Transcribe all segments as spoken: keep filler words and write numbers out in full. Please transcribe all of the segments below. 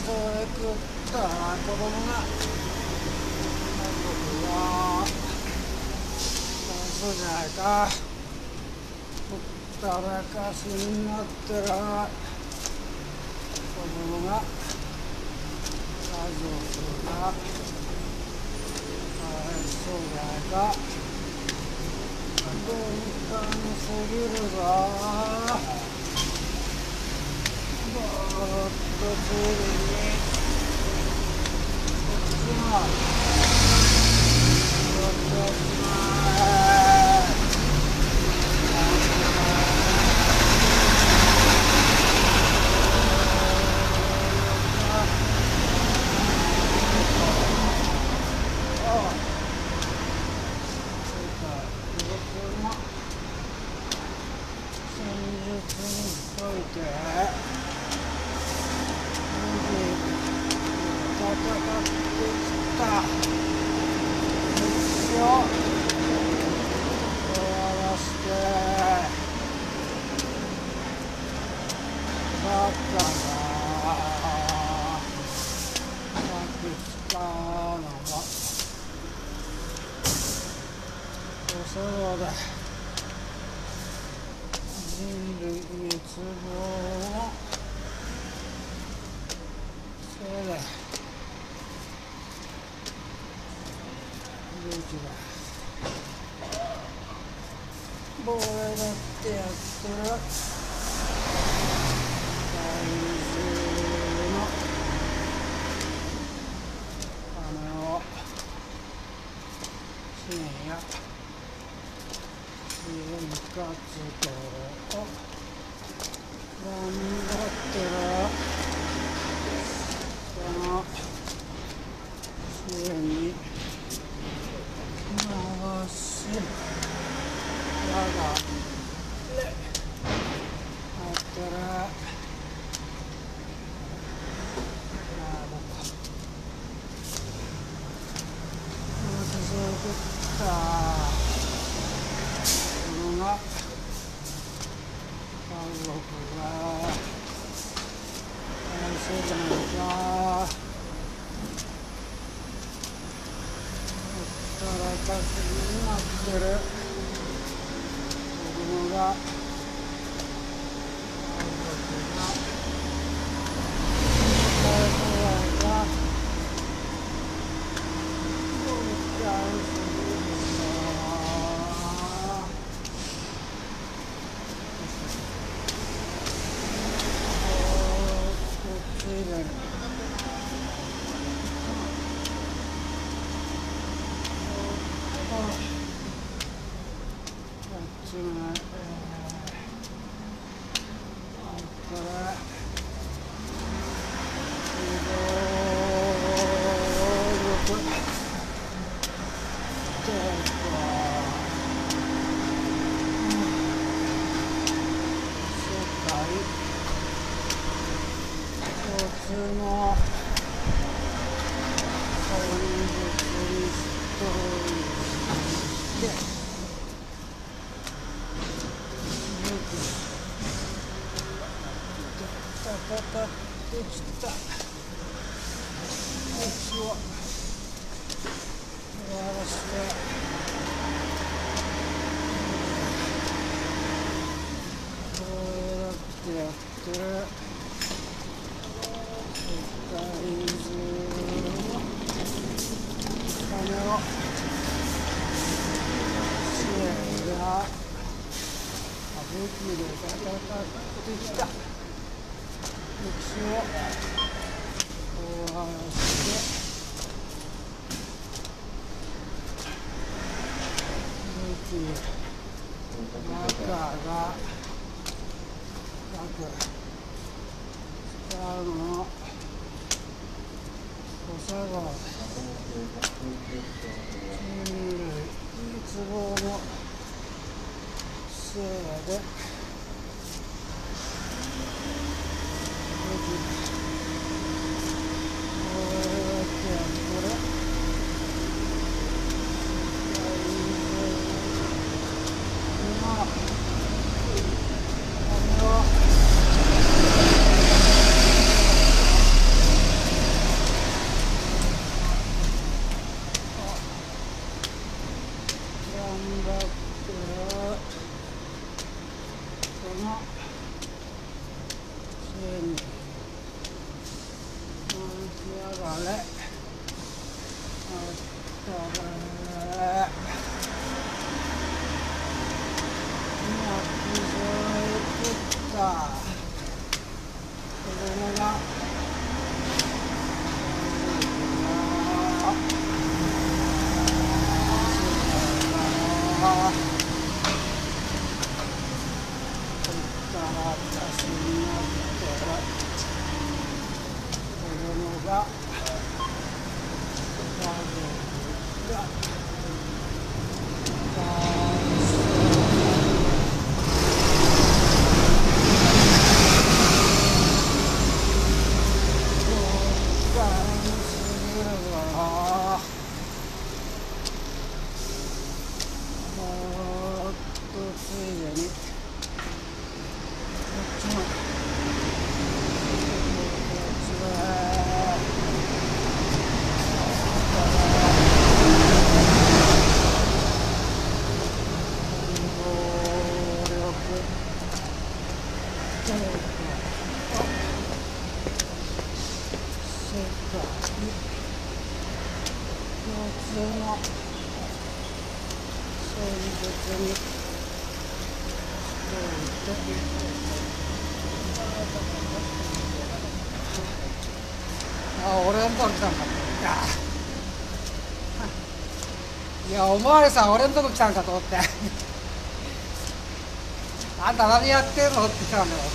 それ食ったら子供が僕はそうじゃないか。ほったらかしになってら子供が家族がかわいそうじゃないか。鈍感すぎるぞ。ぼーっとついでにこっちもこっちもそうだ。人類滅亡のせいだ。武器だ。防衛だってやってる。怪獣の金を支援や部活動を頑張ってるその支援に回し我がれあったらなど私を送った家族が大切じゃないか。ほったらかしになってる子供が家族が大切じゃないか。どうかかってきた歴史を終わらせてこうやってやってる世界中の金を支援が武器で戦ってきた歴史を終わらせて武器中が各使うの小佐川人類滅亡のせいでに回し上がれ。あったれ。今くぞえ切った。子供が私になってる。子供が家族があ、俺のとこ来たんか。いや、おまわりさん俺のとこ来たんかと思って。あんた何やってんのって来たんだよって。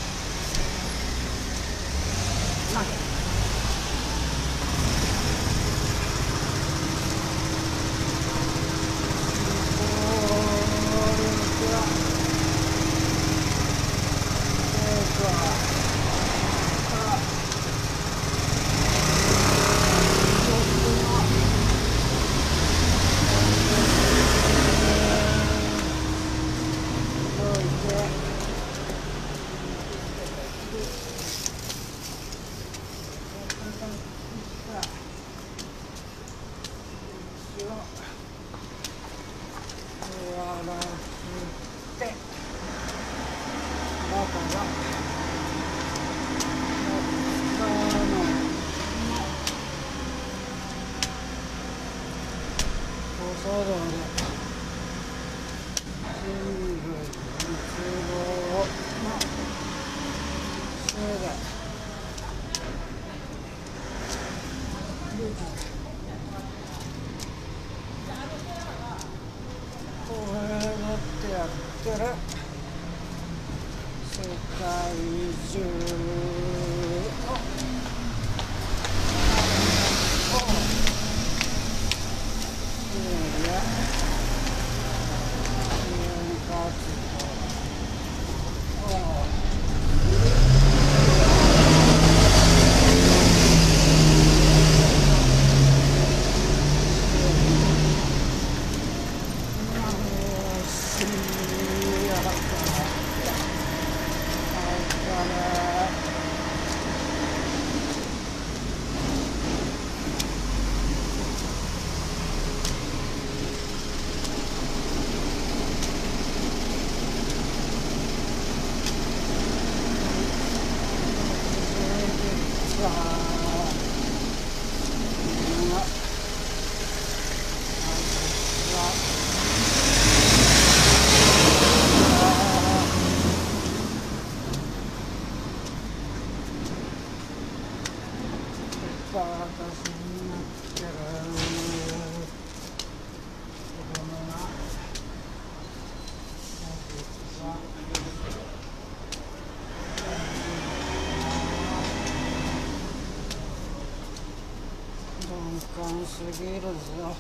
すぎるぞ。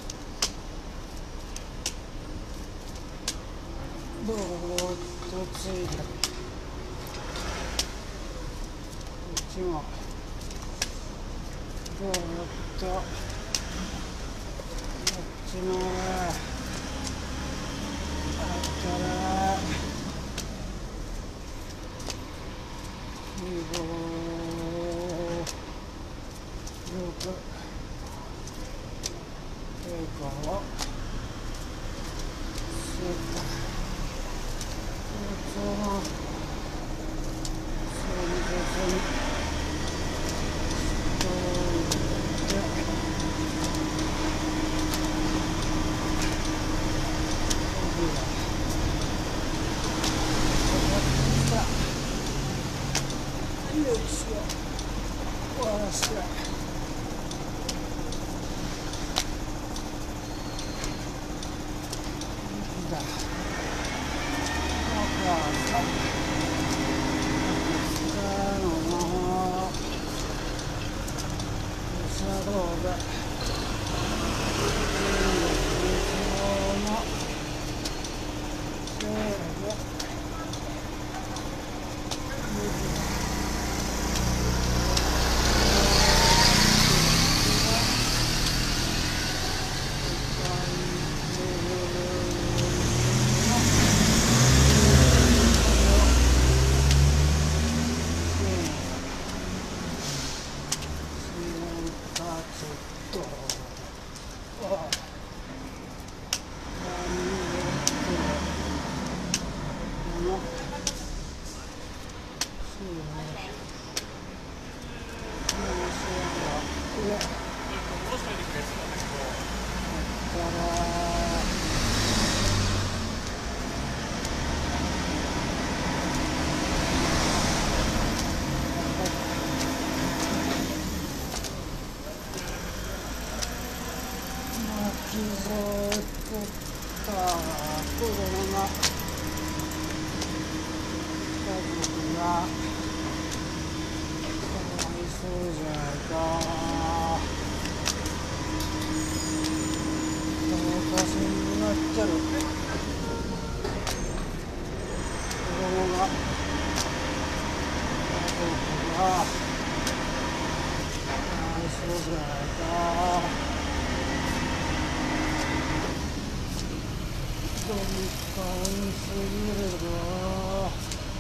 ぼーっとついてこっちもぼーっとこっちもあったらにごろくこうをすった。こっちも歴史を終わらせてだ。傷を取った子供が家族がかわいそうじゃないか。どうかしになっちゃう子供が家族がかわいそうじゃないか。どうかすぎるぞ。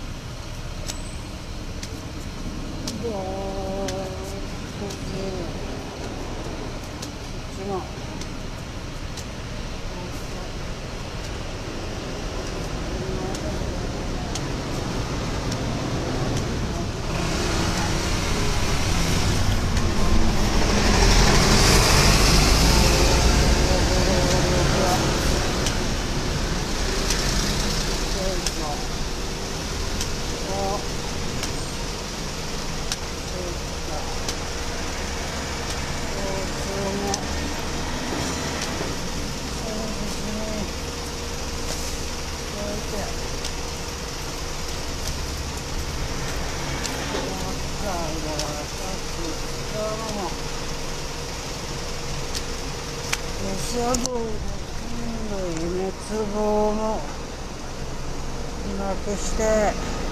どうこっちのロシア軍の滅亡もなくして